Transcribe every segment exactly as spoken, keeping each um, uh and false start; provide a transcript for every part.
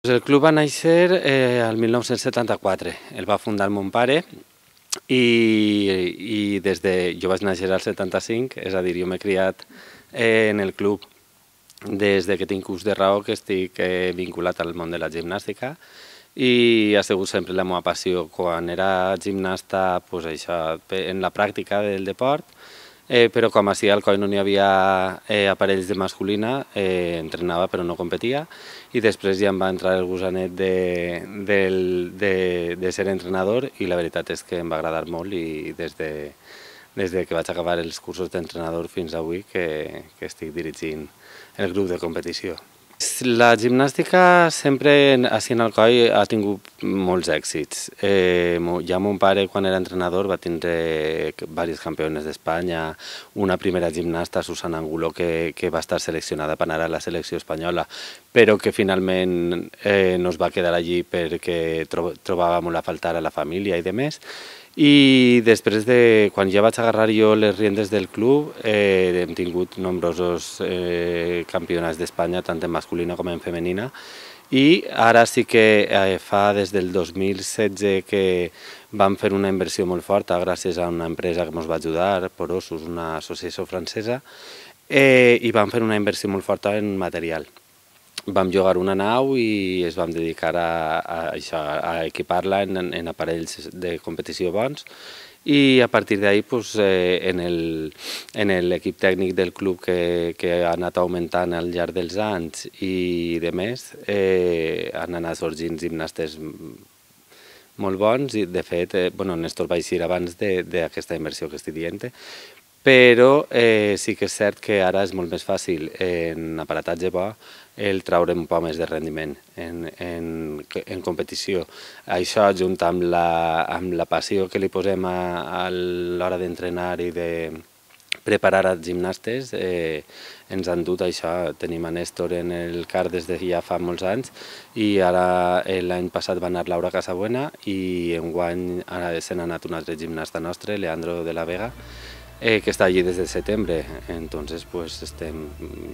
El club va néixer eh, el mil nou-cents setanta-quatre, el va fundar mon pare i, i des de... jo vaig néixer al setanta-cinc, és a dir, jo m'he criat eh, en el club des de que tinc ús de raó, que estic eh, vinculat al món de la gimnàstica i ha sigut sempre la meva passió. Quan era gimnasta, pues això, en la pràctica del deport, eh, però com així al coll no n'hi havia eh, aparells de masculina, eh, entrenava però no competia, i després ja em va entrar el gusanet de, del, de, de ser entrenador i la veritat és que em va agradar molt i des de, des de que vaig acabar els cursos d'entrenador fins avui que, que estic dirigint el grup de competició. La gimnàstica sempre, així en Alcoi, ha tingut molts èxits. Eh, ja mon pare, quan era entrenador, va tindre diversos campiones d'Espanya, una primera gimnasta, Susana Angulo, que, que va estar seleccionada per anar a la selecció espanyola, però que finalment eh, no es va quedar allí perquè tro trobava molt a faltar a la família i demés. I després de, quan ja vaig agarrar jo les riendes del club, eh, hem tingut nombrosos eh, campionats d'Espanya, tant en masculina com en femenina, i ara sí que eh, fa des del dos mil setze que vam fer una inversió molt forta gràcies a una empresa que ens va ajudar, Porosus, una associació francesa, eh, i vam fer una inversió molt forta en material. Vam llogar una nau i es vam dedicar a, a, a equipar-la en, en aparells de competició bons i a partir d'ahir pues, eh, en l'equip tècnic del club que, que ha anat augmentant al llarg dels anys i de més, eh, han anat sorgint gimnastes molt bons i de fet, eh, bueno, Néstor va eixir abans d'aquesta inversió que estic dient, però eh, sí que és cert que ara és molt més fàcil en aparatatge bo el treure un poc més de rendiment en, en, en competició. Això, junt amb la, amb la passió que li posem a, a l'hora d'entrenar i de preparar els gimnastes, eh, ens han dut això. Tenim a Néstor en el car des de ja fa molts anys i ara l'any passat va anar Laura Casabuena i enguany ara se n'ha anat un altre gimnasta nostre, Leandro de la Vega, Eh, que està allí des de setembre. Entonces, pues, estem,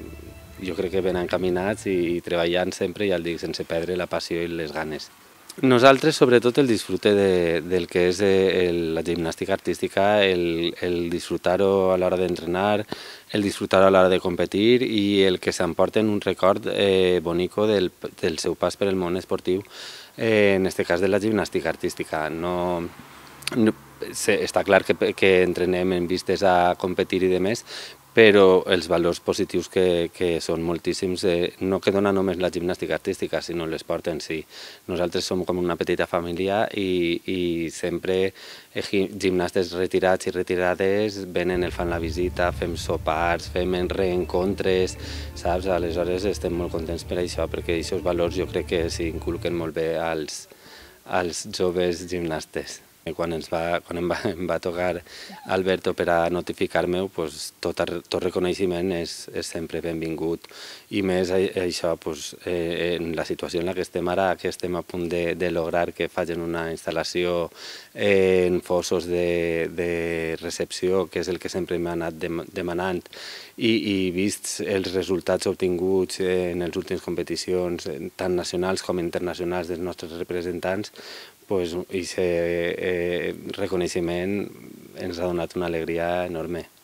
jo crec que ben encaminats i treballant sempre, ja el dic, sense perdre la passió i les ganes. Nosaltres, sobretot, el disfrute de, del que és el, la gimnàstica artística, el, el disfrutar-ho a l'hora d'entrenar, el disfrutar-ho a l'hora de competir i el que s'emporten un record eh, bonico del, del seu pas per el món esportiu, eh, en aquest cas de la gimnàstica artística. No, no, està clar que, que entrenem en vistes a competir i demés, però els valors positius que, que són moltíssims eh, no que dona només la gimnàstica artística, sinó l'esport en si. Nosaltres som com una petita família i, i sempre eh, gimnastes retirats i retirades venen, el fan la visita, fem sopars, fem reencontres, saps? Aleshores estem molt contents per això, perquè aquests valors jo crec que s'inculquen molt bé als, als joves gimnastes. Quan, ens va, quan em, va, em va tocar Alberto per a notificar-me, pues, tot, tot reconeixement és, és sempre benvingut i més això, pues, eh, en la situació en la que estem ara, que estem a punt de, de lograr que facin una instal·lació eh, en fossos de, de recepció, que és el que sempre m'ha anat de, demanant, i, i vists els resultats obtinguts en les últimes competicions, tant nacionals com internacionals dels nostres representants, pues, i aquest eh, reconeixement ens ha donat una alegria enorme.